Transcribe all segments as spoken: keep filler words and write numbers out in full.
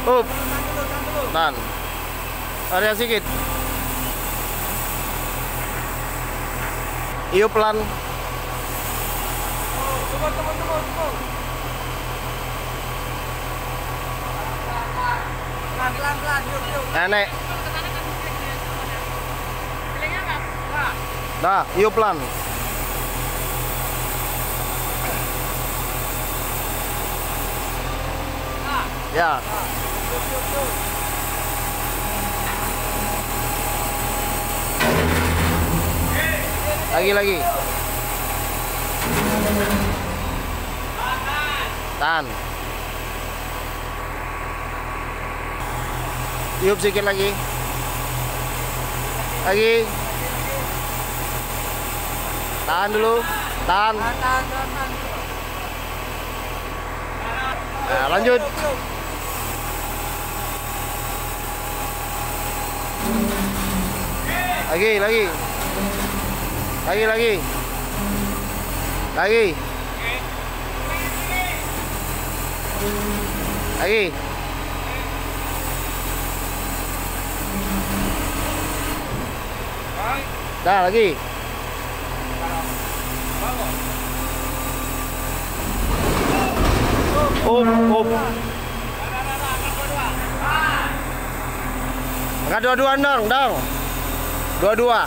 Up. Tahan. Area sedikit. Iyo pelan. Nenek. Dah, iyo pelan. Ya. Lagi lagi. Tahan. Tiup sedikit lagi. Lagi. Tahan dulu. Tahan. Nah, lanjut. Lagi, lagi. Lagi, lagi. Lagi. Lagi. Dah, lagi. Up, up. Angkat dua-dua dong, dong. Dua-dua.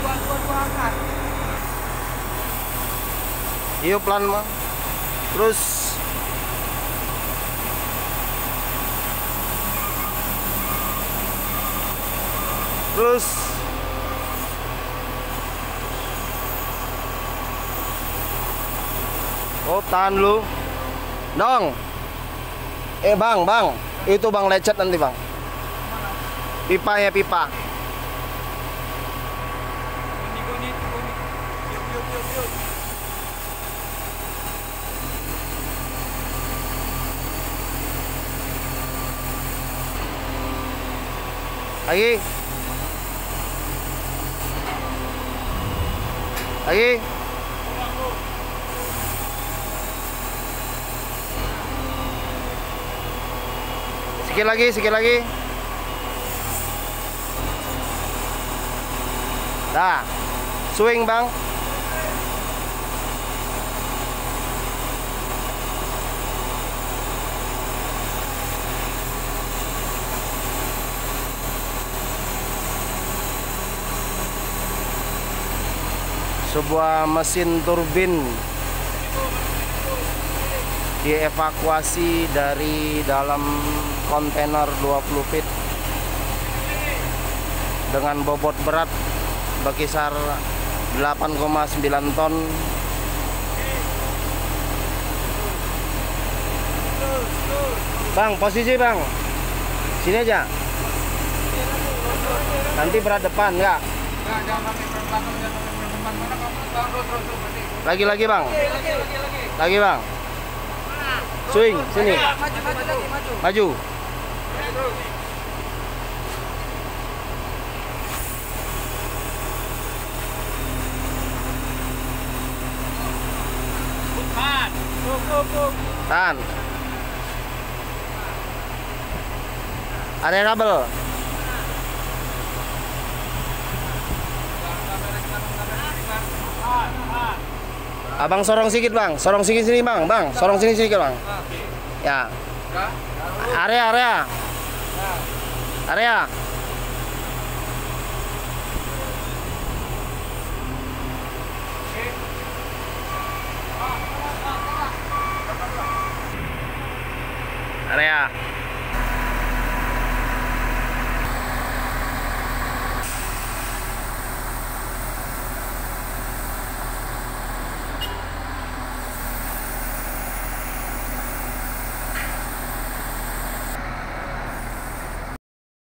Iyo pelan mah. Terus Terus Oh, tahan lu. Dong. Eh, Bang, Bang. Itu Bang lecet nanti, Bang. Pipa ya, pipa. Lagi. Lagi. Sikit lagi, sikit lagi. Dah. Swing, Bang. Sebuah mesin turbin dievakuasi dari dalam kontainer dua puluh feet dengan bobot berat berkisar delapan koma sembilan ton. Bang, posisi Bang, sini aja. Nanti berat depan enggak? Lagi lagi Bang. Lagi Bang. Swing sini. Maju. Tahan. Area kabel. Abang sorong sedikit Bang, sorong sedikit sini Bang, Bang, sorong sini sedikit Bang. Ya. Area, area. Area.